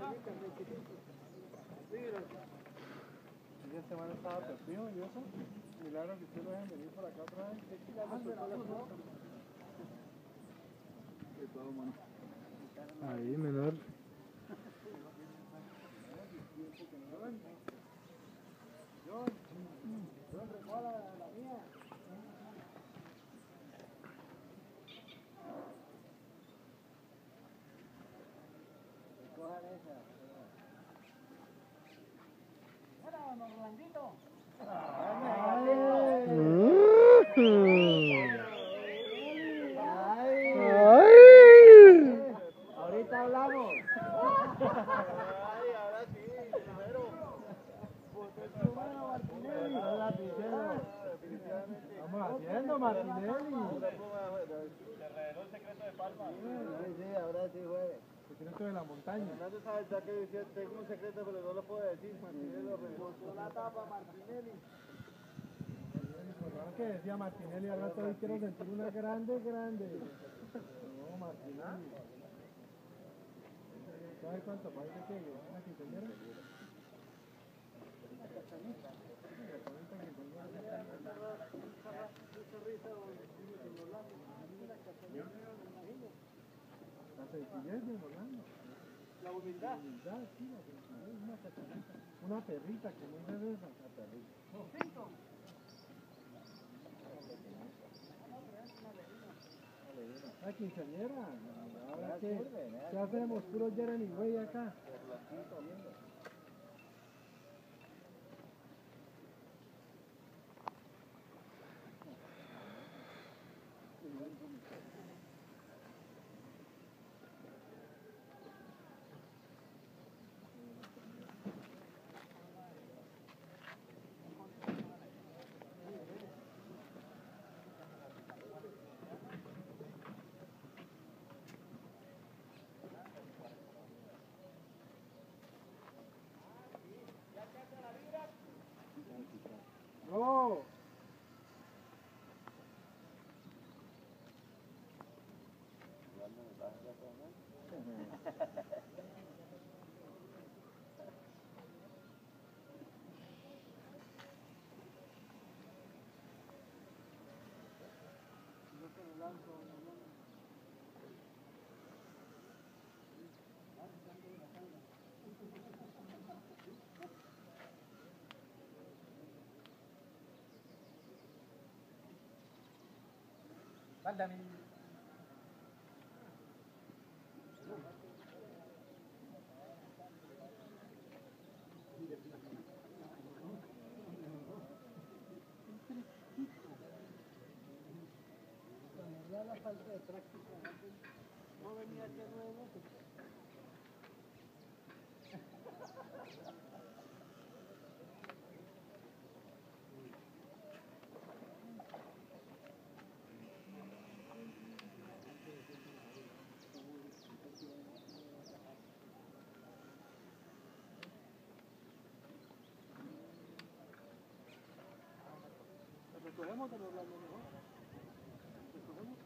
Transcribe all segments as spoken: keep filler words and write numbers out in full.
Y esta semana estaba perdido y eso. Milagro que ustedes lo dejen venir por acá otra vez. Ahí, menor. John, John, recoja la mía. Recojan esa. Hola, don Orlandito. Ahorita hablamos. Ay, ahora sí, primero. Estamos haciendo, Martinelli. Se reveló el secreto de Palma. Sí, sí, ahora sí fue. El secreto de la montaña. Fernando sabe ya que decía, tengo un secreto, pero no lo puedo decir. Martinelli lo reveló. La tapa, Martinelli. ¿Qué decía Martinelli? Al rato hoy quiero sentir una grande, grande. No, Martinelli. ¿Sabes cuánto parece que llegó una quinceañera? Una cachanita. Una cachanita quinceañera. Mucha risa en Orlando. Una cachanita, me imagino. La sencillez de Orlando. La humildad. La humildad, sí, la sencillez. Una cachanita. Una perrita, como es esa. Una perrita. Cinco. La quinceañera, ahora que ya hacemos puro Jeremy Way acá. ¡No! Mándame. Ya la falta de práctica, no venía aquí a nueve meses. Recogemos de los blandos mejor. Recogemos.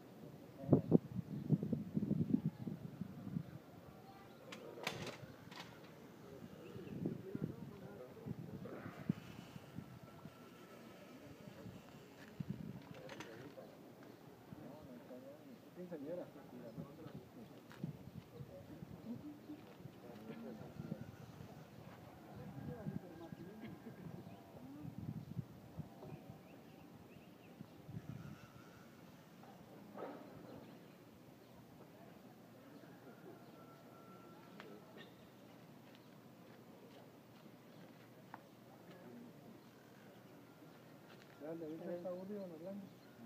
Quinceañera. Dale, ahorita está aburrido en Orlando.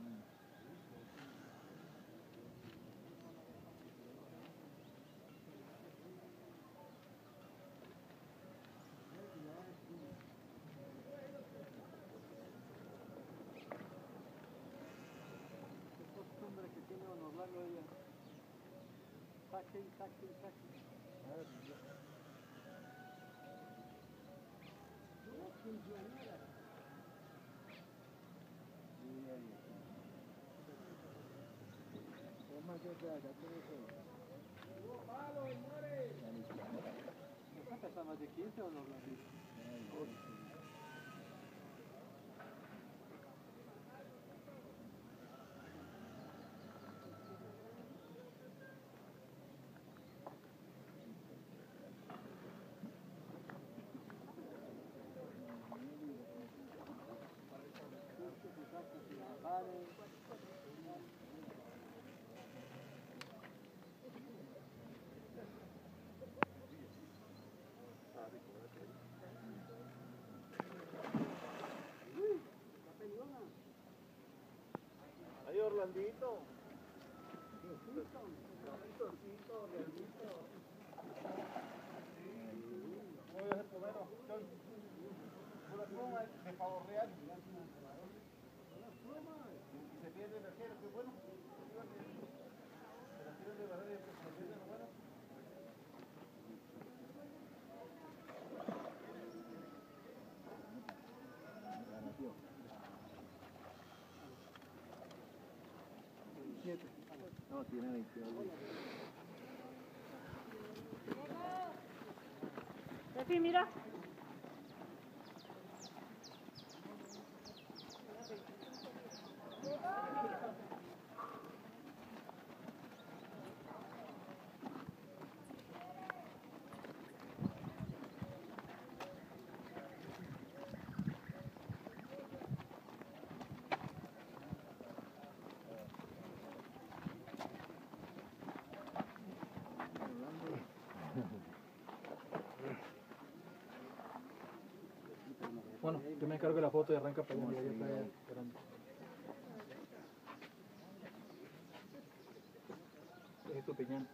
Es costumbre que tiene Don Orlando ella. Saquen, saquen, saquen. Una quinceañera. Es más que te haga, tiene que... ¡Hubo palo, señores! ¿No pesa más de quince o no? Ay, Orlandito. Voy a hacer primero. Una pluma de pavo real. Y se pierde el arquero, qué bueno. Se la tiran de barrera y se pierde lo bueno. No, tiene veintidós. Refi, mira. Bueno, yo me encargo de la foto y arranca para allá. Ya está esperando. Es tu piñón.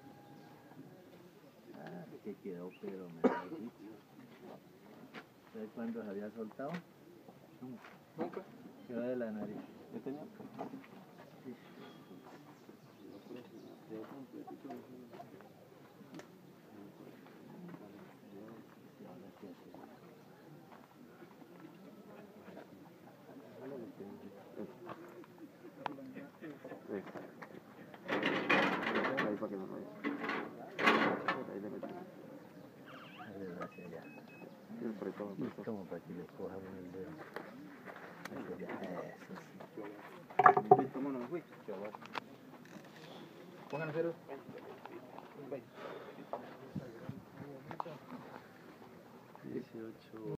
Ah, que quedó, pero me da el ¿sabes cuándo se había soltado? Nunca. Quedó de la nariz. Yo tenía. Sí. Ahí para que no vaya. Ahí le metí. Hacia allá. El pretón, Y como para que le coja el dedo. Hacia allá. Eso sí. ¿Cómo no me fui? Pongan a cero. dieciocho.